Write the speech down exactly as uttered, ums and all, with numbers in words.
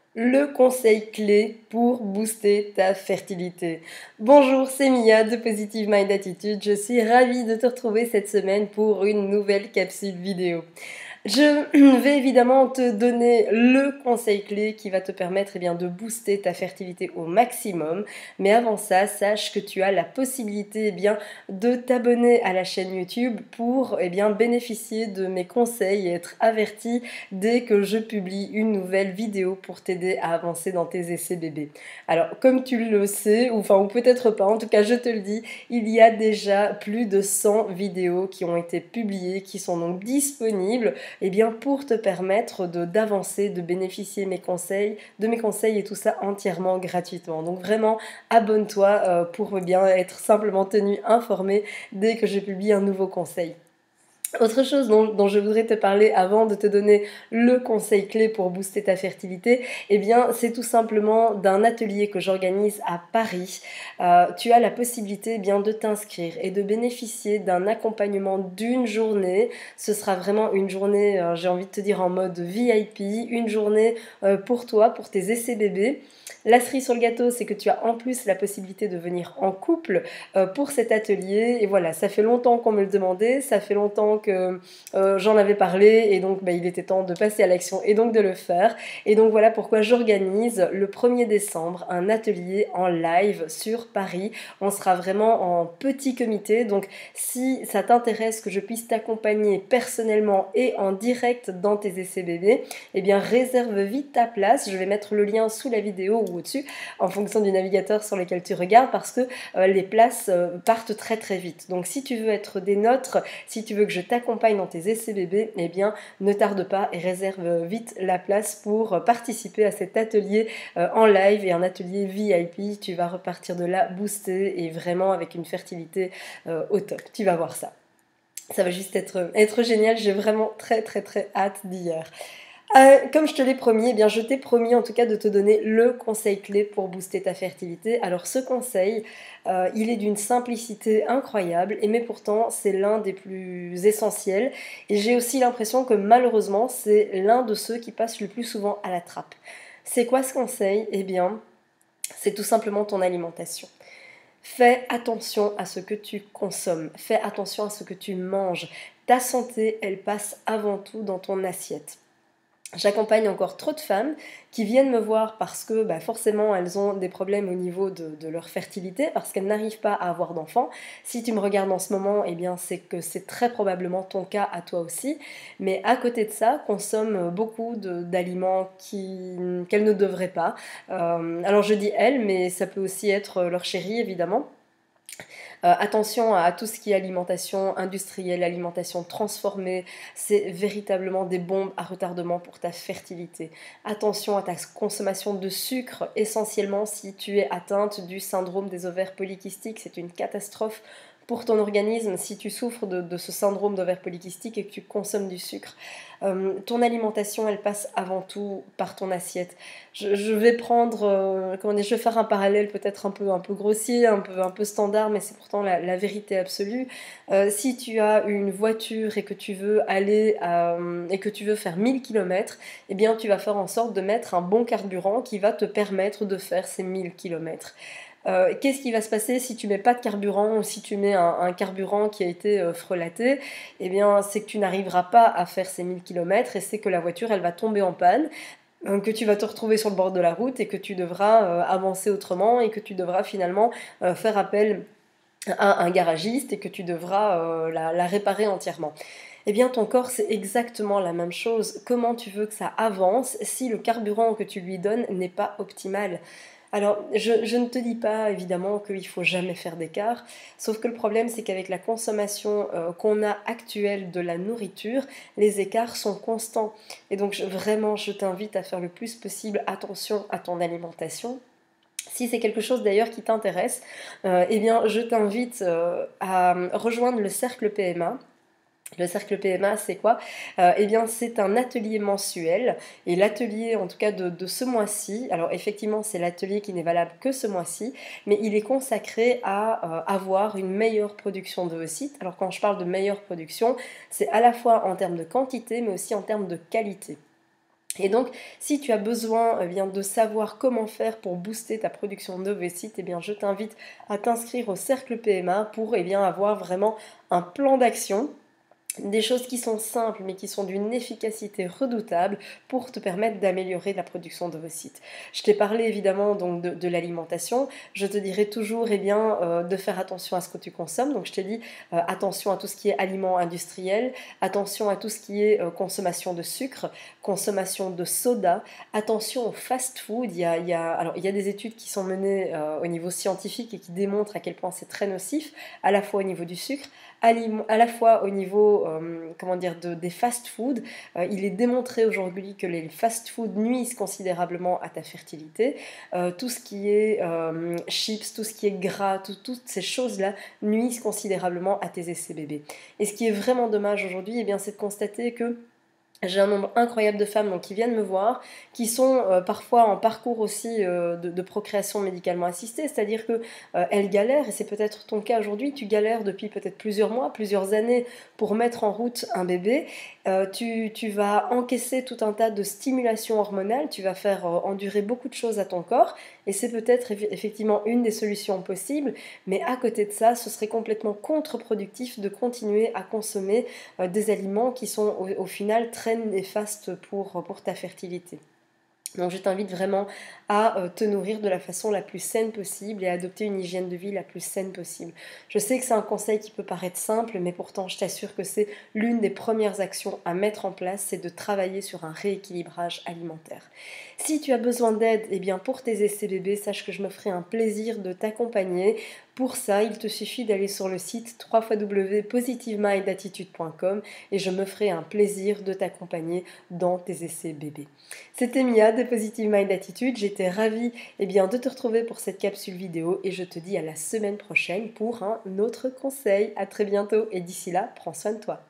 Le conseil clé pour booster ta fertilité. Bonjour, c'est Mia de Positive Mind Attitude. Je suis ravie de te retrouver cette semaine pour une nouvelle capsule vidéo. Je vais évidemment te donner le conseil clé qui va te permettre eh bien, de booster ta fertilité au maximum. Mais avant ça, sache que tu as la possibilité eh bien, de t'abonner à la chaîne YouTube pour eh bien, bénéficier de mes conseils et être averti dès que je publie une nouvelle vidéo pour t'aider à avancer dans tes essais bébés. Alors, comme tu le sais, ou, enfin, ou peut-être pas, en tout cas je te le dis, il y a déjà plus de cent vidéos qui ont été publiées, qui sont donc disponibles eh bien, pour te permettre de, d'avancer, de bénéficier mes conseils, de mes conseils et tout ça entièrement gratuitement. Donc vraiment, abonne-toi euh, pour eh bien, être simplement tenu informé dès que je publie un nouveau conseil. Autre chose dont, dont je voudrais te parler avant de te donner le conseil clé pour booster ta fertilité, eh bien, c'est tout simplement d'un atelier que j'organise à Paris. Euh, tu as la possibilité eh bien, de t'inscrire et de bénéficier d'un accompagnement d'une journée. Ce sera vraiment une journée, euh, j'ai envie de te dire en mode V I P, une journée euh, pour toi, pour tes essais bébés. La cerise sur le gâteau, c'est que tu as en plus la possibilité de venir en couple euh, pour cet atelier. Et voilà, ça fait longtemps qu'on me le demandait, ça fait longtemps que euh, j'en avais parlé et donc bah, il était temps de passer à l'action et donc de le faire. Et donc voilà pourquoi j'organise le premier décembre un atelier en live sur Paris. On sera vraiment en petit comité, donc si ça t'intéresse que je puisse t'accompagner personnellement et en direct dans tes essais bébés, eh bien réserve vite ta place. Je vais mettre le lien sous la vidéo ou au-dessus en fonction du navigateur sur lequel tu regardes parce que euh, les places euh, partent très très vite. Donc si tu veux être des nôtres, si tu veux que je t'accompagne dans tes essais bébés, eh bien ne tarde pas et réserve vite la place pour participer à cet atelier euh, en live et un atelier V I P. Tu vas repartir de là boosté et vraiment avec une fertilité euh, au top. Tu vas voir ça. Ça va juste être, être génial. J'ai vraiment très très très hâte d'hier. Euh, comme je te l'ai promis, eh bien, je t'ai promis en tout cas de te donner le conseil clé pour booster ta fertilité. Alors ce conseil, euh, il est d'une simplicité incroyable, et mais pourtant c'est l'un des plus essentiels. Et j'ai aussi l'impression que malheureusement c'est l'un de ceux qui passent le plus souvent à la trappe. C'est quoi ce conseil? Eh bien, c'est tout simplement ton alimentation. Fais attention à ce que tu consommes, fais attention à ce que tu manges. Ta santé, elle passe avant tout dans ton assiette. J'accompagne encore trop de femmes qui viennent me voir parce que bah, forcément elles ont des problèmes au niveau de, de leur fertilité, parce qu'elles n'arrivent pas à avoir d'enfants. Si tu me regardes en ce moment, eh bien c'est que c'est très probablement ton cas à toi aussi. Mais à côté de ça, consomme beaucoup de, d'aliments qui, qu'elles ne devraient pas. Euh, alors je dis elles, mais ça peut aussi être leur chéri évidemment. Euh, attention à, à tout ce qui est alimentation industrielle, alimentation transformée, c'est véritablement des bombes à retardement pour ta fertilité. Attention à ta consommation de sucre, essentiellement si tu es atteinte du syndrome des ovaires polykystiques, c'est une catastrophe pour ton organisme si tu souffres de, de ce syndrome d'ovaire polykystique et que tu consommes du sucre. Euh, ton alimentation, elle passe avant tout par ton assiette. Je, je vais prendre, euh, comment dire, je vais faire un parallèle peut-être un peu, un peu grossier, un peu, un peu standard, mais c'est pourtant la, la vérité absolue. Euh, si tu as une voiture et que tu veux aller à, et que tu veux faire mille kilomètres, eh bien tu vas faire en sorte de mettre un bon carburant qui va te permettre de faire ces mille kilomètres. Euh, qu'est-ce qui va se passer si tu mets pas de carburant ou si tu mets un, un carburant qui a été euh, frelaté? Eh bien, c'est que tu n'arriveras pas à faire ces mille kilomètres et c'est que la voiture, elle va tomber en panne, euh, que tu vas te retrouver sur le bord de la route et que tu devras euh, avancer autrement et que tu devras finalement euh, faire appel à un garagiste et que tu devras euh, la, la réparer entièrement. Eh bien, ton corps, c'est exactement la même chose. Comment tu veux que ça avance si le carburant que tu lui donnes n'est pas optimal? Alors, je, je ne te dis pas évidemment qu'il ne faut jamais faire d'écart, sauf que le problème c'est qu'avec la consommation euh, qu'on a actuelle de la nourriture, les écarts sont constants. Et donc je, vraiment, je t'invite à faire le plus possible attention à ton alimentation. Si c'est quelque chose d'ailleurs qui t'intéresse, euh, eh bien je t'invite euh, à rejoindre le cercle P M A. Le cercle P M A, c'est quoi? euh, Eh bien, c'est un atelier mensuel. Et l'atelier, en tout cas de, de ce mois-ci, alors effectivement, c'est l'atelier qui n'est valable que ce mois-ci, mais il est consacré à euh, avoir une meilleure production de d'ovocytes. Alors, quand je parle de meilleure production, c'est à la fois en termes de quantité, mais aussi en termes de qualité. Et donc, si tu as besoin eh bien, de savoir comment faire pour booster ta production d'ovocytes, eh bien, je t'invite à t'inscrire au Cercle P M A pour eh bien, avoir vraiment un plan d'action. Des choses qui sont simples mais qui sont d'une efficacité redoutable pour te permettre d'améliorer la production d'ovocytes. Je t'ai parlé évidemment donc de, de l'alimentation. Je te dirais toujours eh bien, euh, de faire attention à ce que tu consommes. Donc je t'ai dit euh, attention à tout ce qui est aliments industriels, attention à tout ce qui est euh, consommation de sucre, consommation de soda, attention au fast-food. Il y a, il y a, alors, il y a des études qui sont menées euh, au niveau scientifique et qui démontrent à quel point c'est très nocif, à la fois au niveau du sucre, à la fois au niveau euh, comment dire, de, des fast-foods. Euh, il est démontré aujourd'hui que les fast-foods nuisent considérablement à ta fertilité. Euh, tout ce qui est euh, chips, tout ce qui est gras, tout, toutes ces choses-là nuisent considérablement à tes essais bébés. Et ce qui est vraiment dommage aujourd'hui, eh bien, c'est de constater que j'ai un nombre incroyable de femmes donc, qui viennent me voir, qui sont euh, parfois en parcours aussi euh, de, de procréation médicalement assistée, c'est-à-dire qu'elles euh, galèrent, et c'est peut-être ton cas aujourd'hui, tu galères depuis peut-être plusieurs mois, plusieurs années pour mettre en route un bébé, euh, tu, tu vas encaisser tout un tas de stimulations hormonales, tu vas faire euh, endurer beaucoup de choses à ton corps, et c'est peut-être effectivement une des solutions possibles, mais à côté de ça, ce serait complètement contre-productif de continuer à consommer euh, des aliments qui sont au, au final très néfaste pour, pour ta fertilité. Donc je t'invite vraiment à te nourrir de la façon la plus saine possible et à adopter une hygiène de vie la plus saine possible. Je sais que c'est un conseil qui peut paraître simple, mais pourtant je t'assure que c'est l'une des premières actions à mettre en place, c'est de travailler sur un rééquilibrage alimentaire. Si tu as besoin d'aide eh bien pour tes essais bébés, sache que je me ferai un plaisir de t'accompagner. Pour ça, il te suffit d'aller sur le site w w w point positive mind attitude point com et je me ferai un plaisir de t'accompagner dans tes essais bébés. C'était Mia de Positive Mind Attitude, j'étais ravie eh bien, de te retrouver pour cette capsule vidéo et je te dis à la semaine prochaine pour un autre conseil. À très bientôt et d'ici là, prends soin de toi.